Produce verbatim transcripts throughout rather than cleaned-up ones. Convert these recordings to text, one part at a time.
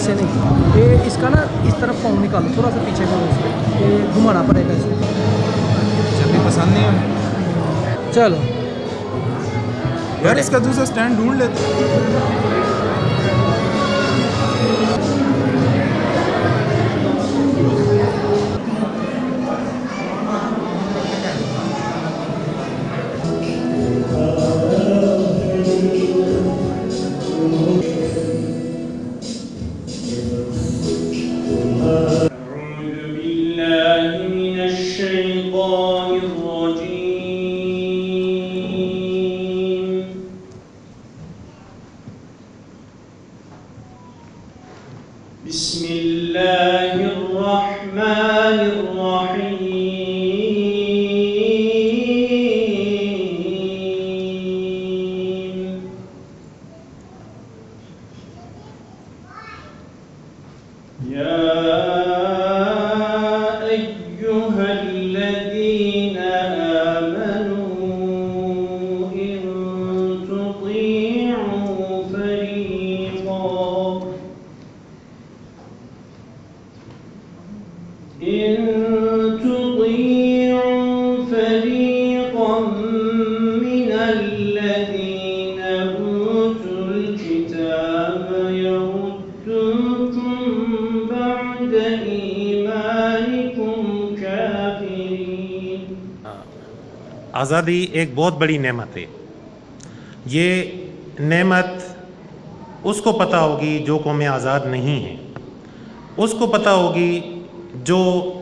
से नहीं। ये इसका ना इस तरफ पाँव निकालो, थोड़ा सा पीछे करो इसको, ये घुमाना पड़ेगा इसको। जब भी पसंद नहीं है चलो यार, इसका दूसरा स्टैंड ढूंढ लेते। आज़ादी एक बहुत बड़ी नेमत है। ये नेमत उसको पता होगी जो कौमें आज़ाद नहीं हैं, उसको पता होगी जो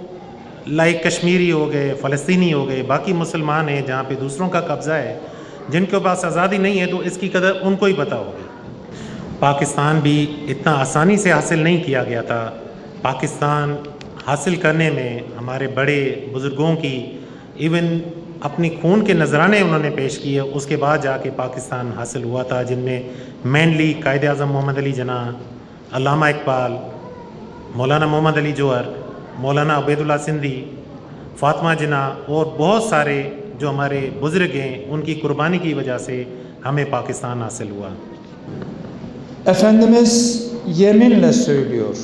लाइक कश्मीरी हो गए, फ़लस्तीनी हो गए, बाकी मुसलमान हैं जहाँ पे दूसरों का कब्ज़ा है, जिनके पास आज़ादी नहीं है, तो इसकी कदर उनको ही पता होगी। पाकिस्तान भी इतना आसानी से हासिल नहीं किया गया था। पाकिस्तान हासिल करने में हमारे बड़े बुज़ुर्गों की इवन अपनी खून के नजराने उन्होंने पेश किए, उसके बाद जाके पाकिस्तान हासिल हुआ था, जिनमें मेनली कायद आज़म मोहम्मद अली जिन्ना, अल्लामा इकबाल, मौलाना मोहम्मद अली जौहर, मौलाना अबैदुल्लाह सिंधी, फातिमा जिन्ना और बहुत सारे जो हमारे बुज़ुर्ग हैं, उनकी कुर्बानी की वजह से हमें पाकिस्तान हासिल हुआ। Efendimiz yeminle söylüyor,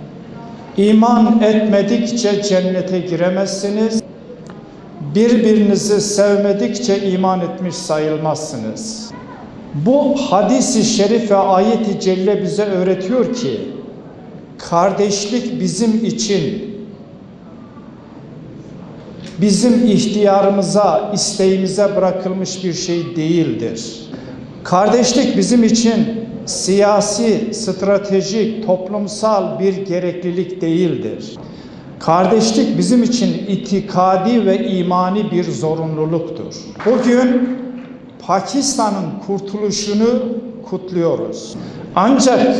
iman etmedikçe cennete giremezsiniz, birbirinizi sevmedikçe iman etmiş sayılmazsınız. Bu hadis-i şerif ve ayet-i celle bize öğretiyor ki, kardeşlik bizim için, bizim ihtiyarımıza, isteğimize bırakılmış bir şey değildir. Kardeşlik bizim için siyasi, stratejik, toplumsal bir gereklilik değildir. Kardeşlik bizim için itikadi ve imani bir zorunluluktur. Bugün Pakistan'ın kurtuluşunu kutluyoruz. Ancak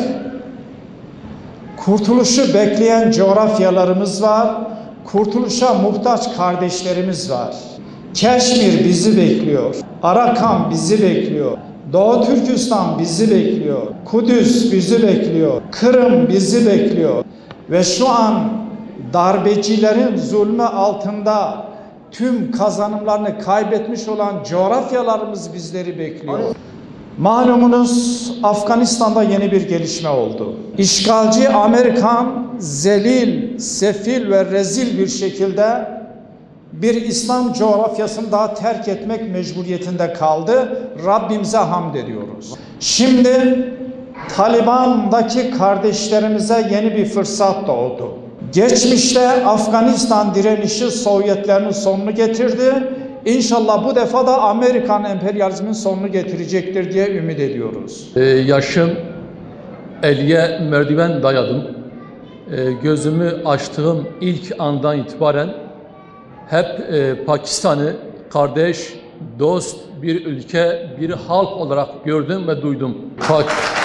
kurtuluşu bekleyen coğrafyalarımız var, kurtuluşa muhtaç kardeşlerimiz var. Keşmir bizi bekliyor, Arakan bizi bekliyor, Doğu Türkistan bizi bekliyor, Kudüs bizi bekliyor, Kırım bizi bekliyor ve şu an darbecilerin zulmü altında tüm kazanımlarını kaybetmiş olan coğrafyalarımız bizleri bekliyor. Malumunuz Afganistan'da yeni bir gelişme oldu. İşgalci Amerikan zelil, sefil ve rezil bir şekilde bir İslam coğrafyasını daha terk etmek mecburiyetinde kaldı. Rabbimize hamd ediyoruz. Şimdi Taliban'daki kardeşlerimize yeni bir fırsat doğdu. Geçmişte Afganistan direnişi Sovyetlerin sonunu getirdi. İnşallah bu defa da Amerikan emperyalizmin sonunu getirecektir diye ümit ediyoruz. Ee, yaşım elliye merdiven dayadım. Ee, gözümü açtığım ilk andan itibaren hep e, Pakistan'ı kardeş, dost, bir ülke, bir halk olarak gördüm ve duydum. Pak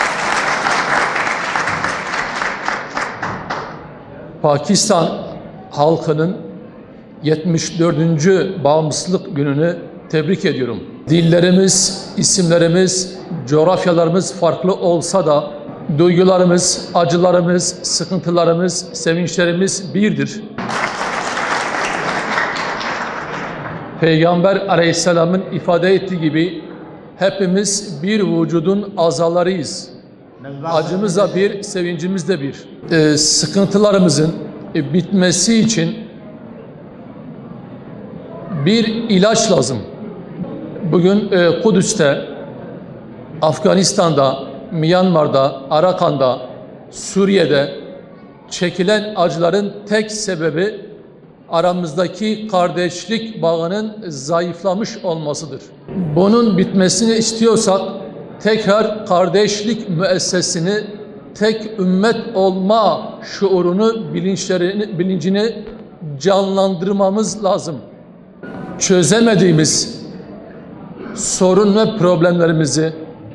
Pakistan halkının yetmiş dördüncü bağımsızlık gününü tebrik ediyorum. Dillerimiz, isimlerimiz, coğrafyalarımız farklı olsa da duygularımız, acılarımız, sıkıntılarımız, sevinçlerimiz birdir. Peygamber Aleyhisselam'ın ifade ettiği gibi hepimiz bir vücudun azalarıyız. Acımız da bir, sevincimiz de bir. Ee, sıkıntılarımızın e, bitmesi için bir ilaç lazım. Bugün e, Kudüs'te, Afganistan'da, Myanmar'da, Arakan'da, Suriye'de çekilen acıların tek sebebi aramızdaki kardeşlik bağının zayıflamış olmasıdır. Bunun bitmesini istiyorsak tekrar kardeşlik müessesini, tek ümmet olma şuurunu, bilinçlerini, bilincini canlandırmamız lazım. Çözemediğimiz sorun ve problemlerimizi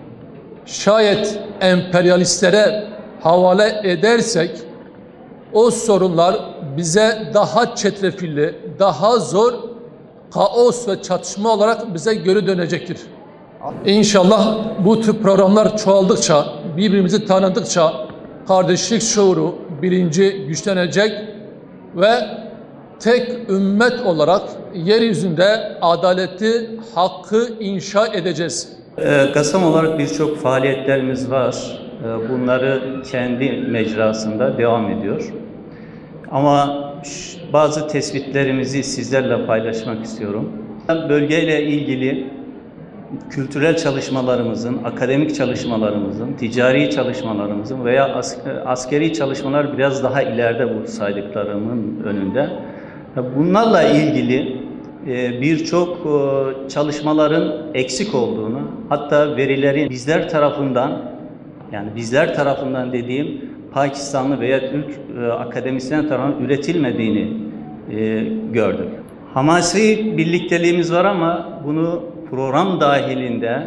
şayet emperyalistlere havale edersek o sorunlar bize daha çetrefilli, daha zor, kaos ve çatışma olarak bize geri dönecektir. İnşallah bu tür programlar çoğaldıkça, birbirimizi tanıdıkça kardeşlik şuuru, bilinci güçlenecek ve tek ümmet olarak yeryüzünde adaleti, hakkı inşa edeceğiz. GASAM olarak birçok faaliyetlerimiz var. Bunları kendi mecrasında devam ediyor. Ama bazı tespitlerimizi sizlerle paylaşmak istiyorum. Bölgeyle ilgili kültürel çalışmalarımızın, akademik çalışmalarımızın, ticari çalışmalarımızın veya askeri çalışmalar biraz daha ileride bu saydıklarımın önünde. Bunlarla ilgili birçok çalışmaların eksik olduğunu, hatta verilerin bizler tarafından, yani bizler tarafından dediğim Pakistanlı veya Türk akademisyen tarafından üretilmediğini gördük. Hamasi birlikteliğimiz var ama bunu program dahilinde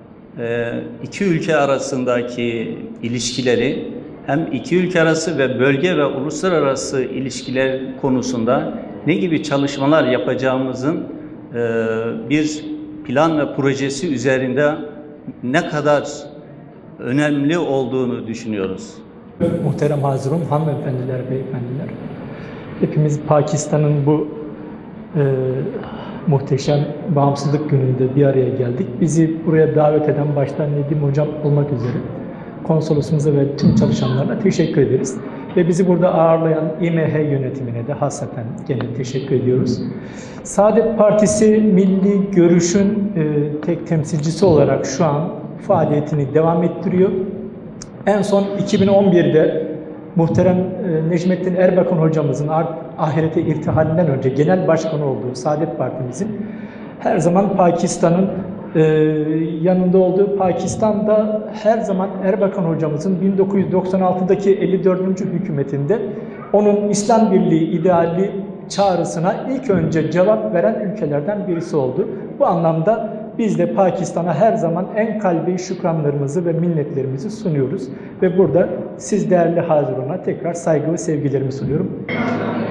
iki ülke arasındaki ilişkileri hem iki ülke arası ve bölge ve uluslararası ilişkiler konusunda ne gibi çalışmalar yapacağımızın bir plan ve projesi üzerinde ne kadar önemli olduğunu düşünüyoruz. Muhterem Hazirun, hanımefendiler, beyefendiler. Hepimiz Pakistan'ın bu e, muhteşem bağımsızlık gününde bir araya geldik. Bizi buraya davet eden başta Nedim Hocam olmak üzere konsolosumuza ve tüm çalışanlarına teşekkür ederiz. Ve bizi burada ağırlayan İ M H yönetimine de hasreten gene teşekkür ediyoruz. Saadet Partisi Milli Görüş'ün e, tek temsilcisi olarak şu an faaliyetini devam ettiriyor. En son iki bin on bir'de muhterem e, Necmettin Erbakan hocamızın ahirete irtihalinden önce genel başkanı olduğu Saadet Partimizin her zaman Pakistan'ın e, yanında olduğu, Pakistan'da her zaman Erbakan hocamızın bin dokuz yüz doksan altı'daki elli dördüncü hükümetinde onun İslam Birliği ideali çağrısına ilk önce cevap veren ülkelerden birisi oldu. Bu anlamda biz de Pakistan'a her zaman en kalbi şükranlarımızı ve minnetlerimizi sunuyoruz. Ve burada siz değerli Hazirun'a tekrar saygı ve sevgilerimi sunuyorum.